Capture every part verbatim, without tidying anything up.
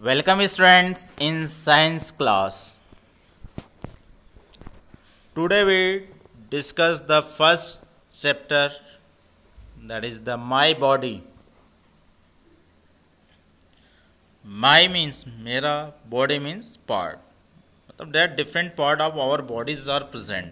Welcome students in science class. Today we discuss the first chapter, that is the my body. My means मेरा, body means part. मतलब that different part of our bodies are present.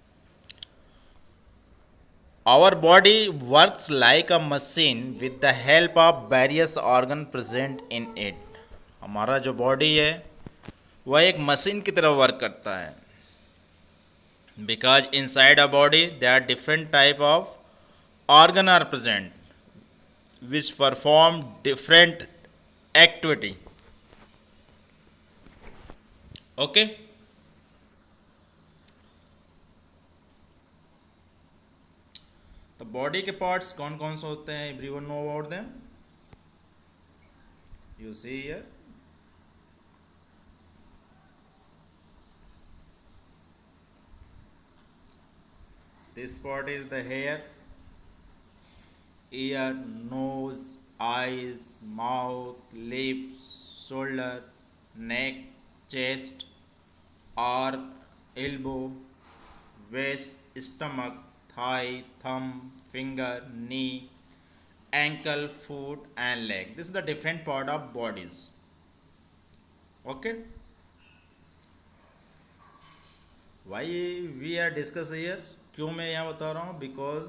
Our body works like a machine with the help of various organ present in it. हमारा जो body है वह एक machine की तरह work करता है. Because inside a body there are different type of organ are present which perform different activity. Okay. तो बॉडी के पार्ट्स कौन कौन से होते हैं? Everyone know about them. You see here. This part is the hair, ear, nose, eyes, mouth, lips, shoulder, neck, chest, arm, elbow, waist, stomach, thigh, thumb, finger, knee, ankle, foot and leg. This is the different part of bodies. Okay. Why we are discussing here? क्यों मैं यहाँ बता रहा हूँ? Because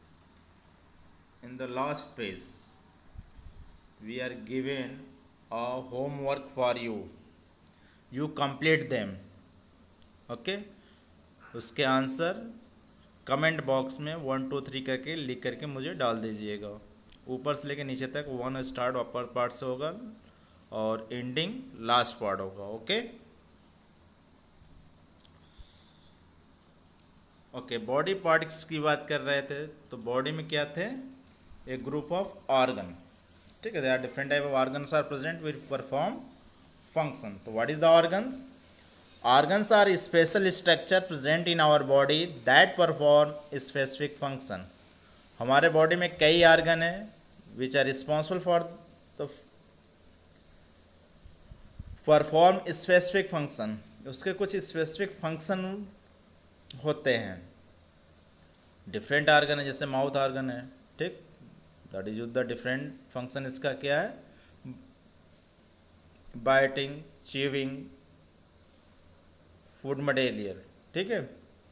in the last page we are given a homework for you. You complete them. Okay. उसके answer comment box में one two three करके लिख करके मुझे डाल दीजिएगा. ऊपर से लेकर नीचे तक वन स्टार्ट अपर पार्ट से होगा और एंडिंग लास्ट पार्ट होगा. ओके. ओके. बॉडी पार्ट्स की बात कर रहे थे तो बॉडी में क्या थे? एक ग्रुप ऑफ ऑर्गन. ठीक है. They are different type of organs are present which perform function. तो what is the organs? Organs are special structure present in our body that perform specific function. हमारे body में कई organ है which are responsible for the perform specific function. उसके कुछ specific function होते हैं. Different organ है, जैसे माउथ ऑर्गन है. ठीक. That is the different function. इसका क्या है? Biting, chewing food material. ठीक है.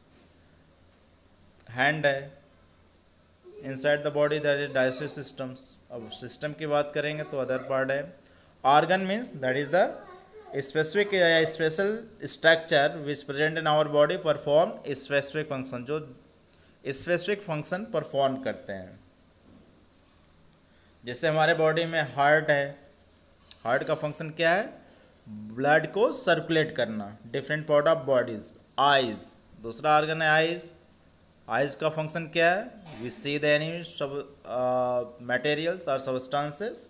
हैंड है. Inside the body that is digestive systems. अब सिस्टम की बात करेंगे तो अदर पार्ट है. Organ means that is the specific special structure which present in our body perform specific function. जो स्पेसिफिक फंक्शन परफॉर्म करते हैं. जैसे हमारे बॉडी में हार्ट है. हार्ट का फंक्शन क्या है? ब्लड को सर्कुलेट करना. Different part of bodies. Eyes दूसरा ऑर्गन है. आइज आइज का फंक्शन क्या है? वी सी द एनी सब मटेरियल्स और सबस्टांसेस.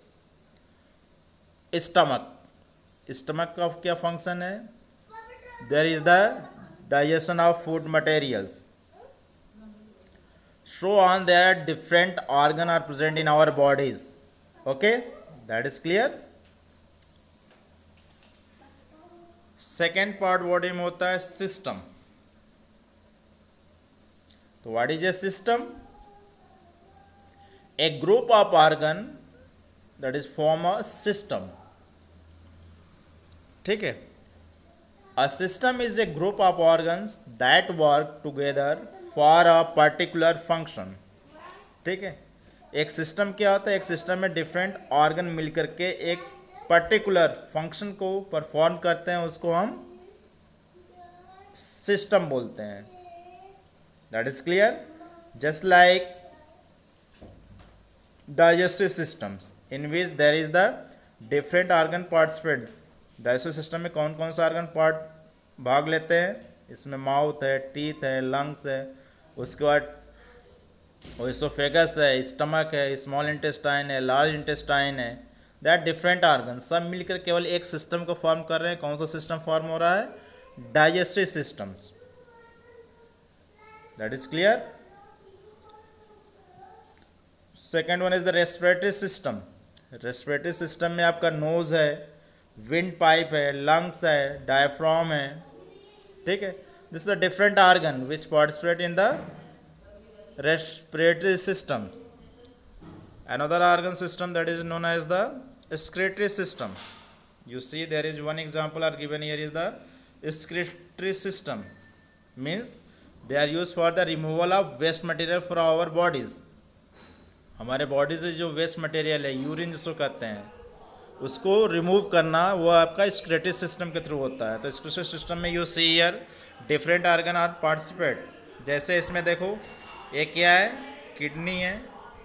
स्टमक स्टमक का क्या फंक्शन है? There is the digestion of food materials. So on there are different organ are present in our bodies. Okay. That is clear. Second part body में होता है system. तो what is a system? A group of organ that is form a system. ठीक है. A system is a group of organs that work together for a particular function. ठीक है. एक system क्या होता है? एक सिस्टम में डिफरेंट ऑर्गन मिलकर के एक पर्टिकुलर फंक्शन को परफॉर्म करते हैं. उसको हम सिस्टम बोलते हैं. That is clear. Just like digestive systems in which there is the different organ participate. Digestive system में कौन कौन सा ऑर्गन पार्ट भाग लेते हैं? इसमें माउथ है, टीथ है, लंग्स है. उसके बाद इसोफेगस है, स्टमक है, स्मॉल इंटेस्टाइन है, लार्ज इंटेस्टाइन है. दैट डिफरेंट ऑर्गन सब मिलकर केवल एक सिस्टम को फॉर्म कर रहे हैं. कौन सा सिस्टम फॉर्म हो रहा है? Digestive systems. That is clear. Second one is the respiratory system. Respiratory system में आपका नोज है, विंड पाइप है, लंग्स है, डायफ्राम है, ठीक है. This is the different organ which participate in the respiratory system. Another organ system that is known as the excretory system. You see there is one example are given here is the excretory system. Means they are used for the removal of waste material from our bodies. हमारे body से जो waste material है, urine जिसको कहते हैं, उसको remove करना वो आपका एक्सक्रेटरी सिस्टम के थ्रू होता है. तो एक्सक्रेटरी सिस्टम में you see here different organ are participate. जैसे इसमें देखो, एक क्या है, किडनी है,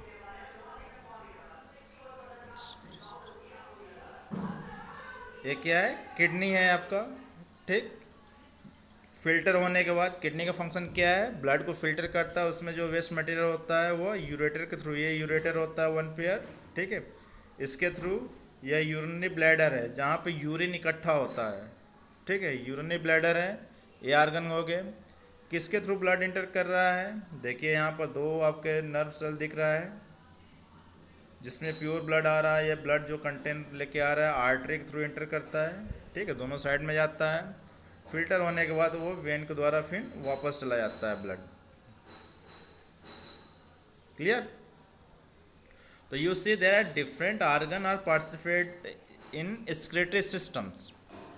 ये क्या है, किडनी है आपका, ठीक. फिल्टर होने के बाद किडनी का फंक्शन क्या है, ब्लड को फिल्टर करता है, उसमें जो वेस्ट मटेरियल होता है वो यूरेटर के थ्रू, ये यूरेटर होता है वन पेयर, ठीक है. इसके थ्रू यह यूरिनरी ब्लैडर है जहाँ पे यूरिन इकट्ठा होता है, ठीक है. यूरिनरी ब्लैडर है, ये ऑर्गन हो गए. किसके थ्रू ब्लड इंटर कर रहा है, देखिए यहाँ पर दो आपके नर्व सेल दिख रहा है जिसमें प्योर ब्लड आ रहा है. ये ब्लड जो कंटेंट लेके आ रहा है आर्टरी के थ्रू इंटर करता है, ठीक है, दोनों साइड में जाता है. फिल्टर होने के बाद वो वेन के द्वारा फिर वापस चला जाता है ब्लड. क्लियर. तो you see there are different organ are participate in excretory systems.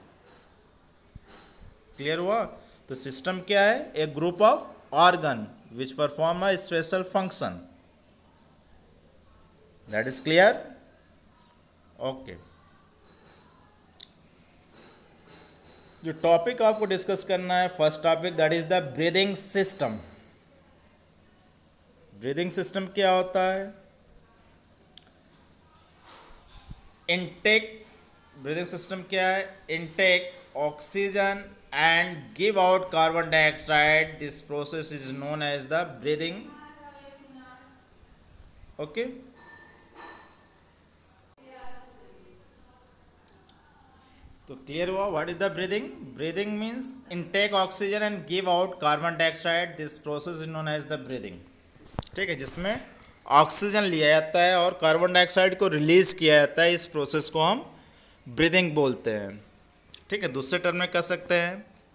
Clear हुआ. तो सिस्टम क्या है, a group of organ which perform a special function. That is clear? Okay. जो टॉपिक आपको डिस्कस करना है, first topic that is the breathing system. Breathing system क्या होता है, इनटेक. ब्रीदिंग सिस्टम क्या है, intake oxygen and give out carbon dioxide. This process is known as the breathing. Okay. तो क्लियर हुआ what is the breathing. Breathing means intake oxygen and give out carbon dioxide. This process is known as the breathing, ठीक है, जिसमें oxygen लिया जाता है और carbon dioxide को रिलीज किया जाता है. इस प्रोसेस को हम ब्रीदिंग बोलते हैं, ठीक है. दूसरे टर्म में कह सकते हैं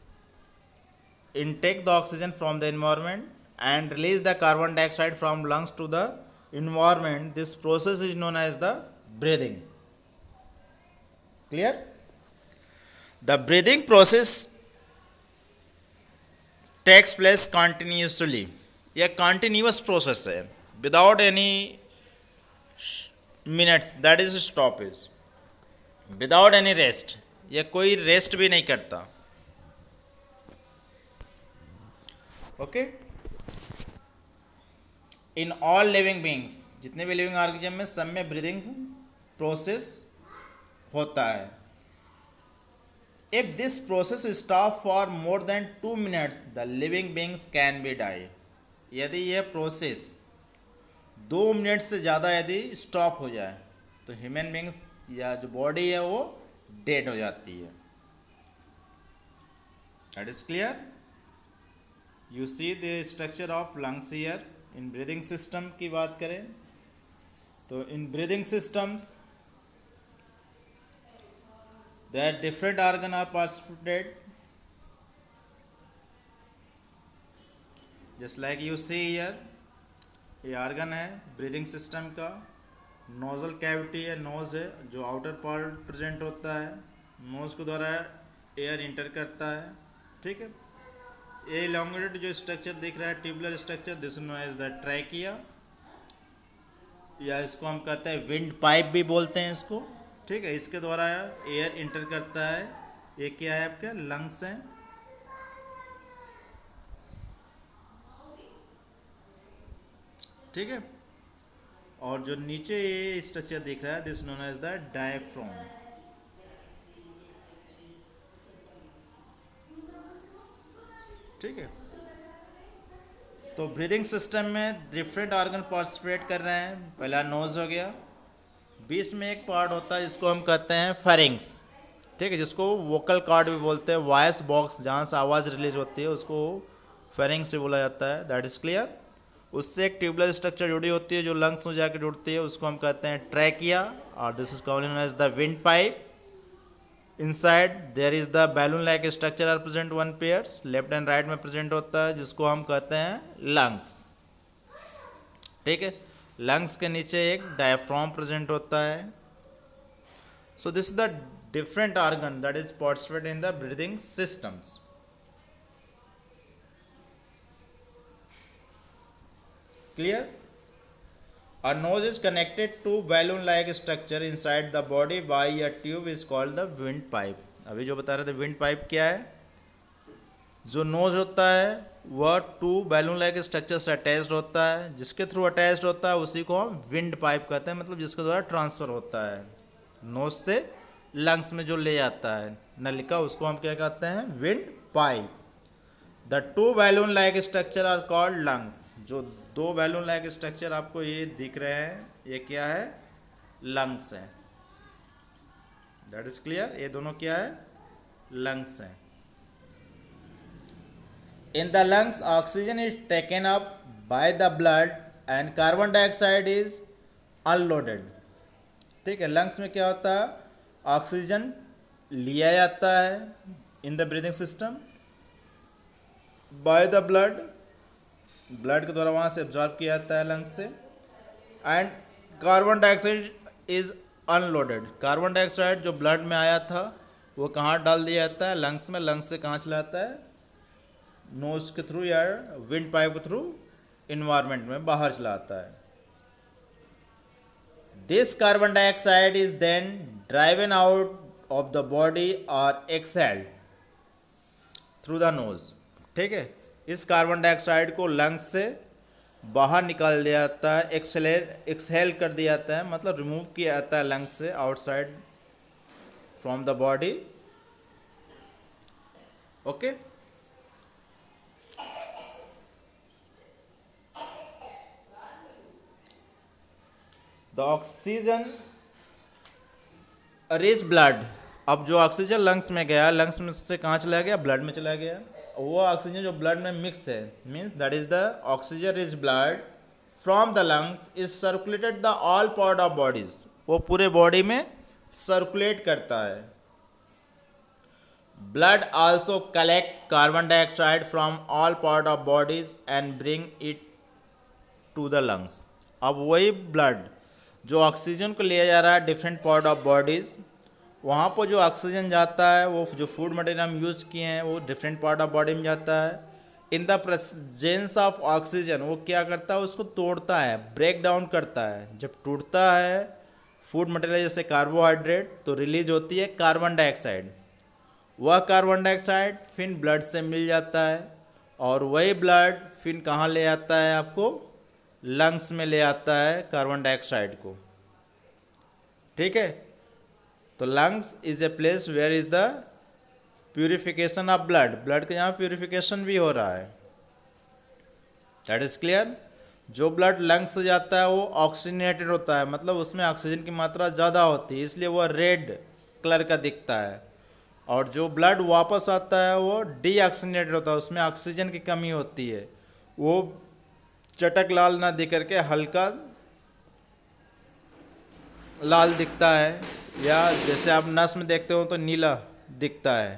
intake the oxygen from the environment and release the carbon dioxide from lungs to the environment. This process is known as the breathing. Clear. The breathing process takes place continuously. यह continuous process है without any minutes, that is stoppage, without any rest. यह कोई rest भी नहीं करता. Okay. In all living beings, जितने भी living organism में सब में ब्रीदिंग प्रोसेस होता है. If this process stop for more than two minutes, the living beings can be die. यदि यह प्रोसेस दो मिनट से ज़्यादा यदि स्टॉप हो जाए तो ह्यूमन बींग्स या जो बॉडी है वो डेड हो जाती है. That is clear. You see the structure of lungs here. इन ब्रीदिंग सिस्टम की बात करें तो in breathing systems there are different organ are participated, just like you see here. ये ऑर्गन है ब्रीदिंग सिस्टम का. नोजल कैविटी है, nose है जो आउटर पार्ट प्रेजेंट होता है. नोज के द्वारा एयर इंटर करता है, ठीक है. ये इलॉन्गेटेड जो स्ट्रक्चर दिख रहा है, tubular structure, this known as the trachea, या इसको हम कहते हैं विंड पाइप भी बोलते हैं इसको, ठीक है. इसके द्वारा एयर इंटर करता है. ये क्या है आपके लंग्स हैं, ठीक है. और जो नीचे ये स्ट्रक्चर दिख रहा है, this known as the diaphragm. ठीक है. तो ब्रीदिंग सिस्टम में डिफरेंट ऑर्गन पार्टिसिपेट कर रहे हैं. पहला नोज हो गया, बीच में एक पार्ट होता है जिसको हम कहते हैं फेरिंग्स, ठीक है, जिसको वोकल कॉर्ड भी बोलते हैं. वॉइस बॉक्स जहाँ से आवाज़ रिलीज होती है उसको फेरिंग्स से बोला जाता है. That is clear. उससे एक ट्यूबुलर स्ट्रक्चर जुड़ी होती है जो लंग्स में जाकर जुड़ती है, उसको हम कहते हैं ट्रैकिया, और this is called as the wind pipe. Inside there is the balloon like structure are present one pairs, left and right में प्रेजेंट होता है, जिसको हम कहते हैं लंग्स। ठीक है, लंग्स के नीचे एक डायफ्राम प्रेजेंट होता है। So this is the different organ that is participate in the breathing systems. Clear? A nose is connected to balloon-like structure inside the body by a tube is called the windpipe. अभी जो बता रहे थे windpipe क्या है, जो knows होता है वह टू बैलून लाइक स्ट्रक्चर से अटैच्ड होता है, जिसके थ्रू अटैच्ड होता है उसी को हम विंड पाइप कहते हैं, मतलब जिसके द्वारा ट्रांसफ़र होता है नोज से लंग्स में जो ले जाता है नलिका, उसको हम क्या कहते हैं, wind pipe. The two balloon like structure are called lungs. जो दो बैलून लाइक स्ट्रक्चर आपको ये दिख रहे हैं, ये क्या है, लंग्स है। दैट इज क्लियर, ये दोनों क्या है, लंग्स हैं। In the lungs oxygen is taken up by the blood and carbon dioxide is unloaded. ठीक है, लंग्स में क्या होता है, ऑक्सीजन लिया जाता है in the breathing system by the blood, blood के द्वारा वहाँ से एब्जॉर्ब किया जाता है लंग्स से, and carbon dioxide is unloaded. Carbon dioxide जो ब्लड में आया था वो कहाँ डाल दिया जाता है, लंग्स में। लंग्स से कहाँ चला जाता है, नोज के थ्रू या विंड पाइप के थ्रू इन्वायरमेंट में बाहर चला आता है। This carbon dioxide is then driven out of the body और एक्सहेल्ड थ्रू द नोज। ठीक है, इस कार्बन डाइऑक्साइड को लंग्स से बाहर निकाल दिया जाता है, एक्सहेल एक्सहेल कर दिया जाता है, मतलब रिमूव किया जाता है लंग्स से outside from the body. Okay, the oxygen rich blood. अब जो ऑक्सीजन लंग्स में गया, लंग्स में से कहाँ चला गया, ब्लड में चला गया। वो ऑक्सीजन जो ब्लड में मिक्स है, means that is the oxygen rich blood from the lungs is circulated the all part of bodies. वो पूरे बॉडी में सर्कुलेट करता है। Blood also collect carbon dioxide from all part of bodies and bring it to the lungs. अब वही blood जो oxygen को लिया जा रहा है डिफरेंट पार्ट ऑफ बॉडीज़, वहाँ पर जो ऑक्सीजन जाता है, वो जो फूड मटेरियल हम यूज़ किए हैं वो डिफरेंट पार्ट ऑफ बॉडी में जाता है। In the presence of oxygen वो क्या करता है, उसको तोड़ता है, ब्रेक डाउन करता है। जब टूटता है फूड मटेरियल जैसे कार्बोहाइड्रेट, तो रिलीज होती है कार्बन डाइऑक्साइड। वह कार्बन डाइऑक्साइड फिर ब्लड से मिल जाता है, और वही ब्लड फिर कहाँ ले आता है, आपको लंग्स में ले आता है कार्बन डाइऑक्साइड को। ठीक है, तो lungs is a place where is the purification of blood. Blood के यहाँ प्यूरिफिकेशन भी हो रहा है। That is clear. जो ब्लड लंग्स से जाता है वो ऑक्सीजनेटेड होता है, मतलब उसमें ऑक्सीजन की मात्रा ज़्यादा होती है, इसलिए वह रेड कलर का दिखता है। और जो ब्लड वापस आता है वो डीऑक्सीजनेटेड होता है, उसमें ऑक्सीजन की कमी होती है, वो चटक लाल ना दिख करके हल्का लाल दिखता है, या जैसे आप नस में देखते हो तो नीला दिखता है।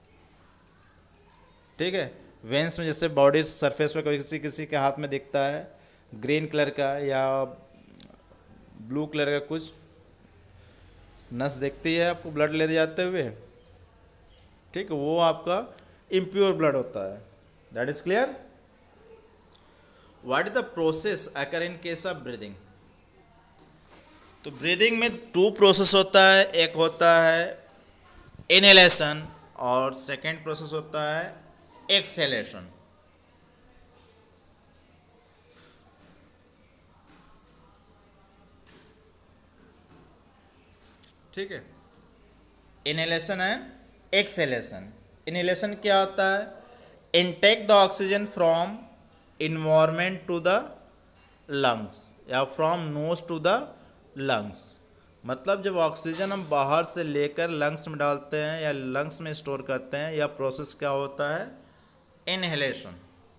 ठीक है, वेंस में जैसे बॉडी सरफेस पे कोई किसी किसी के हाथ में दिखता है ग्रीन कलर का या ब्लू कलर का कुछ नस दिखती है आपको ब्लड ले जाते हुए। ठीक है, वो आपका इम्प्योर ब्लड होता है। That is clear. What is the process occur in case of breathing. तो ब्रीदिंग में टू प्रोसेस होता है, एक होता है इनहेलेशन और सेकेंड प्रोसेस होता है एक्सहेलेशन। ठीक है, इनहेलेशन एंड एक्सहेलेशन। इनहेलेशन क्या होता है, intake the oxygen from environment to the lungs या from nose to the lungs. मतलब जब ऑक्सीजन हम बाहर से लेकर लंग्स में डालते हैं या लंग्स में स्टोर करते हैं, यह प्रोसेस क्या होता है, इनहेलेशन।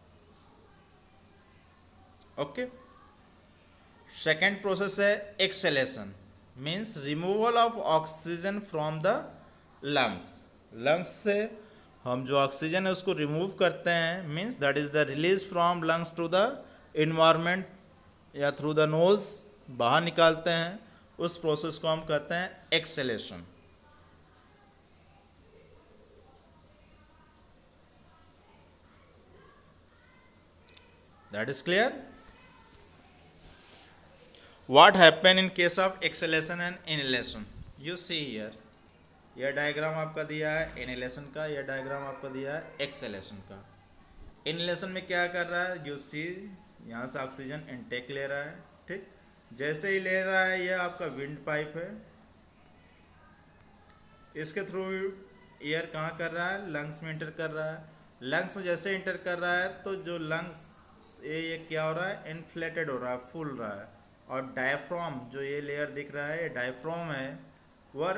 ओके, सेकेंड प्रोसेस है exhalation, means removal of oxygen from the lungs. Lungs से हम जो ऑक्सीजन है उसको रिमूव करते हैं, means that is the release from lungs to the environment या थ्रू द नोज बाहर निकालते हैं। उस प्रोसेस को हम कहते हैं exhalation. That is clear. What happen in case of exhalation and inhalation? You see here, यह डायग्राम आपका दिया है इनहेलेशन का, यह डायग्राम आपका दिया है एक्सेलेशन का। इनहेलेशन में क्या कर रहा है? यू सी यहाँ से ऑक्सीजन इनटेक ले रहा है, ठीक। जैसे ही ले रहा है, यह आपका विंड पाइप है, इसके थ्रू एयर कहाँ कर रहा है? लंग्स में इंटर कर रहा है। लंग्स में जैसे इंटर कर रहा है तो जो लंग्स ये ये क्या हो रहा है? इन्फ्लेटेड हो रहा है, फूल रहा है। और डायफ्राम जो ये लेयर दिख रहा है, ये डायफ्राम है, वह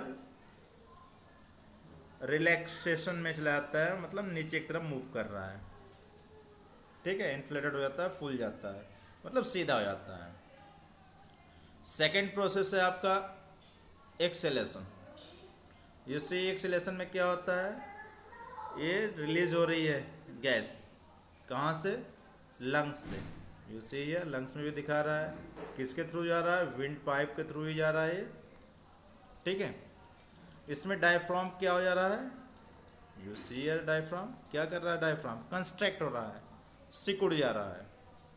रिलैक्सेशन में चला जाता है, मतलब नीचे की तरफ मूव कर रहा है, ठीक है। इन्फ्लेटेड हो जाता है, फूल जाता है, मतलब सीधा हो जाता है। सेकेंड प्रोसेस है आपका एक्सेलेशन। यू सी एक्सेलेशन में क्या होता है? ये रिलीज हो रही है गैस, कहाँ से? लंग्स से। यू सी ये लंग्स में भी दिखा रहा है, किसके थ्रू जा रहा है? विंड पाइप के थ्रू ही जा रहा है, ठीक है। इसमें डायफ्राम क्या हो जा रहा है? यू सी हियर डायफ्राम क्या कर रहा है? डायफ्राम कंस्ट्रैक्ट हो रहा है, सिकुड़ जा रहा है।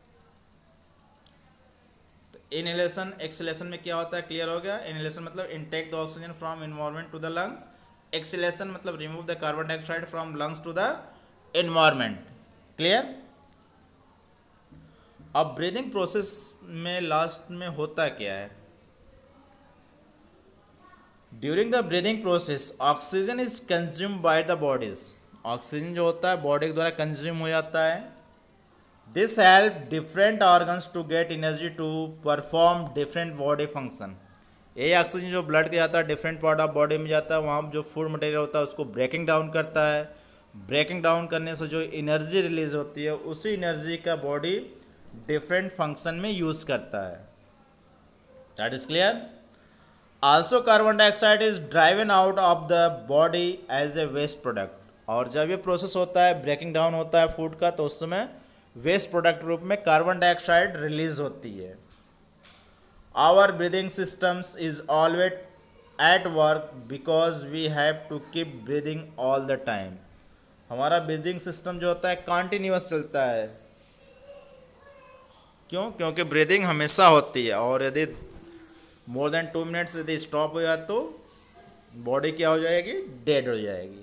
तो इनहेलेशन एक्सहेलेशन में क्या होता है? क्लियर हो गया। इनहेलेशन मतलब intake the oxygen from environment to the lungs. Exhalation मतलब remove the carbon dioxide from lungs to the environment. Clear. अब ब्रीदिंग प्रोसेस में लास्ट में होता क्या है? During the breathing process oxygen is consume by the bodies. Oxygen जो होता है बॉडी के द्वारा कंज्यूम हो जाता है। This help different organs to get energy to perform different body function. ये ऑक्सीजन जो ब्लड के जाता है, डिफरेंट पार्ट ऑफ बॉडी में जाता है, वहाँ जो फूड मटेरियल होता है उसको ब्रेकिंग डाउन करता है। ब्रेकिंग डाउन करने से जो एनर्जी रिलीज होती है, उसी एनर्जी का बॉडी डिफरेंट फंक्शन में यूज करता है। That is clear. Also carbon dioxide is driven out of the body as a waste product. और जब ये प्रोसेस होता है, ब्रेकिंग डाउन होता है फूड का, तो उस समय वेस्ट प्रोडक्ट रूप में कार्बन डाइऑक्साइड रिलीज होती है। Our breathing systems is always at work because we have to keep breathing all the time. हमारा ब्रीदिंग सिस्टम जो होता है कंटिन्यूअस चलता है। क्यों? क्योंकि ब्रीदिंग हमेशा होती है, और यदि मोर देन टू मिनट्स यदि स्टॉप हो जाए तो बॉडी क्या हो जाएगी? डेड हो जाएगी।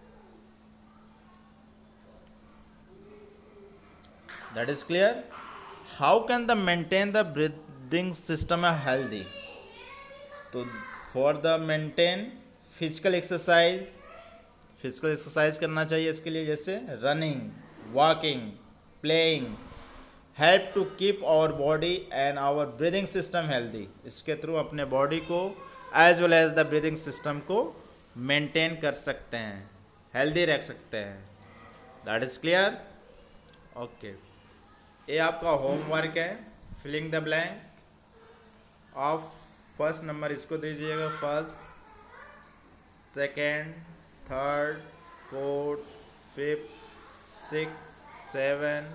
That is clear. How can the maintain the breathing system है हेल्दी? तो for the maintain physical exercise, physical exercise करना चाहिए इसके लिए, जैसे running, walking, playing help to keep our body and our breathing system healthy. इसके through अपने body को as well as the breathing system को मेंटेन कर सकते हैं, हेल्दी रख सकते हैं। That is clear. ओके, ये आपका होमवर्क है, filling the blank of first number इसको दीजिएगा, first, second, third, fourth, fifth, six, seven,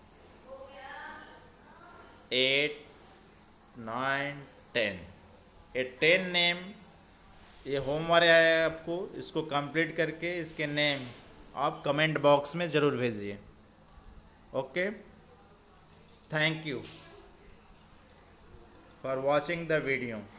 eight, nine, ten. ये टेन नेम ये होमवर्क है आपको, इसको कंप्लीट करके इसके नेम आप कमेंट बॉक्स में ज़रूर भेजिए। Okay, thank you for watching the video.